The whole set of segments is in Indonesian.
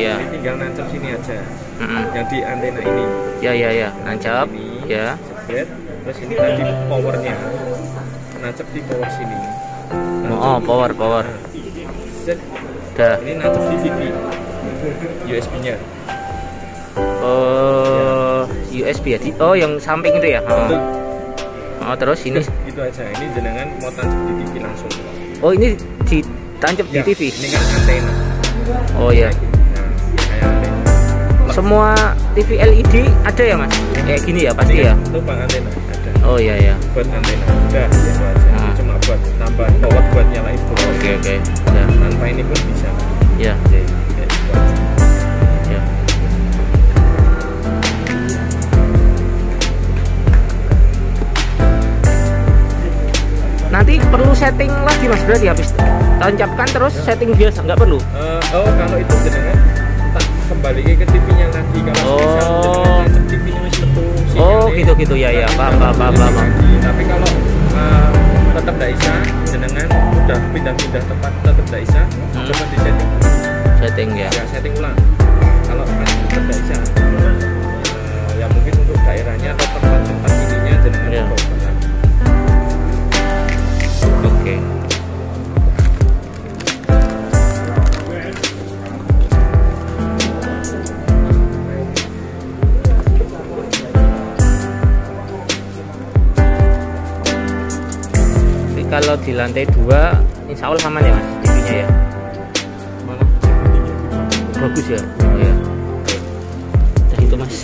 Ya. Ini tinggal nancap sini aja. Yang di antena ini. Ya, nancap. Ini, Ya. Sebret. Terus ini tadi powernya. Nancap di power sini. Oh, power. Set. Dah. Ini nancap di TV. USB-nya. Oh, USB ya. Oh, yang samping itu ya. Betul. Oh, terus ini. Itu aja. Ini jenengan mau tancap di TV langsung. Oh, ini ditancap di Ya, TV. Ini kan antena. Oh ya. Nah, kayak antena. Semua TV LED ada ya mas? Kayak gini ya pasti ya. Lubang antena ada. Oh iya ya. Buat antena. Udah itu aja. Ini cuma buat tambah power buat nyalain box. Oke. Udah. Tanpa ini pun bisa. Ya. Jadi, ya, itu aja. Ya. Nanti perlu setting lagi mas, berarti habis tancapkan terus setting biasa nggak perlu? Kalau itu jenengan tak kembali ke TV-nya lagi. Kalau misal jenengan tancap TV-nya masih letu. Oh gitu ya. Paham. Tapi kalau tetap tidak bisa, jenengan udah pindah-pindah tempat tetap tidak bisa, coba di setting. Setting ya. Ya setting ulang. Kalau masih tetap tidak bisa, ya mungkin untuk daerahnya atau tempat-tempat ininya jenengan coba ulang. Oke. Jadi kalau di lantai 2 insya Allah aman ya mas TV-nya ya. Bagus ya. Oh ya. Jadi itu mas.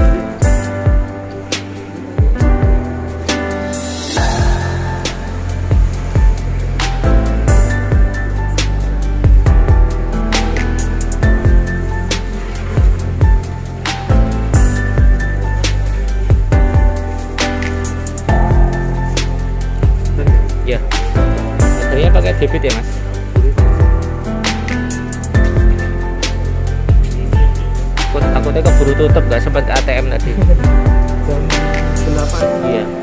Ya, baterainya pakai debit ya mas. Takutnya keburu tutup, gak seperti ATM tadi. Jam 8. Iya.